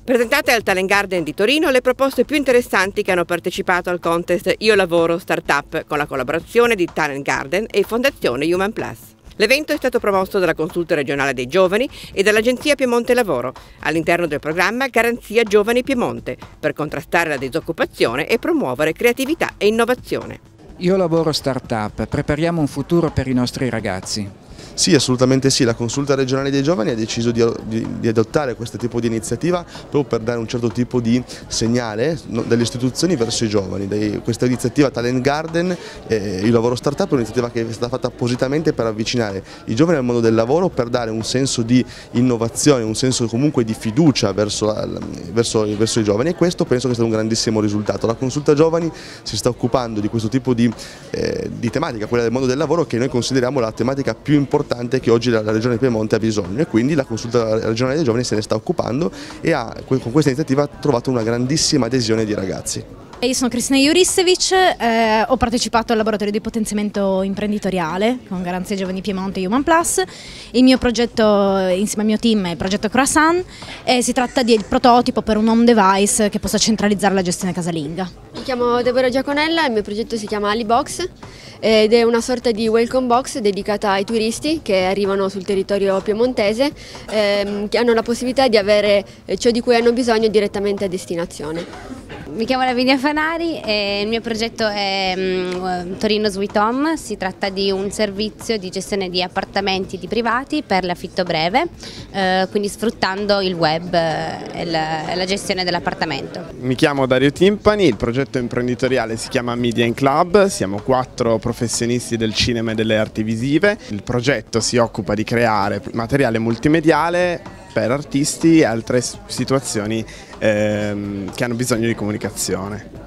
Presentate al Talent Garden di Torino le proposte più interessanti che hanno partecipato al contest Io Lavoro Startup con la collaborazione di Talent Garden e Fondazione Human Plus. L'evento è stato promosso dalla Consulta regionale dei giovani e dall'Agenzia Piemonte Lavoro all'interno del programma Garanzia Giovani Piemonte per contrastare la disoccupazione e promuovere creatività e innovazione. Io lavoro startup, prepariamo un futuro per i nostri ragazzi. Sì, assolutamente sì, la Consulta regionale dei giovani ha deciso di adottare questo tipo di iniziativa proprio per dare un certo tipo di segnale delle istituzioni verso i giovani. Questa iniziativa Talent Garden, il lavoro startup, è un'iniziativa che è stata fatta appositamente per avvicinare i giovani al mondo del lavoro, per dare un senso di innovazione, un senso comunque di fiducia verso i giovani, e questo penso che sia un grandissimo risultato. La Consulta Giovani si sta occupando di questo tipo di tematica, quella del mondo del lavoro, che noi consideriamo la tematica più importante che oggi la Regione Piemonte ha bisogno, e quindi la Consulta regionale dei giovani se ne sta occupando e ha con questa iniziativa trovato una grandissima adesione di ragazzi. Io sono Cristina Jurisevic, ho partecipato al laboratorio di potenziamento imprenditoriale con Garanzia Giovani Piemonte e Human Plus. Il mio progetto insieme al mio team è il progetto Croissant e si tratta del prototipo per un home device che possa centralizzare la gestione casalinga. Mi chiamo Deborah Giaconella, il mio progetto si chiama AliBox ed è una sorta di welcome box dedicata ai turisti che arrivano sul territorio piemontese, che hanno la possibilità di avere ciò di cui hanno bisogno direttamente a destinazione. Mi chiamo Lavinia Fanari e il mio progetto è Torino Sweet Home. Si tratta di un servizio di gestione di appartamenti di privati per l'affitto breve, quindi sfruttando il web e la gestione dell'appartamento. Mi chiamo Dario Timpani, il progetto imprenditoriale si chiama Media in Club, siamo 4 professionisti del cinema e delle arti visive. Il progetto si occupa di creare materiale multimediale per artisti e altre situazioni che hanno bisogno di comunicazione.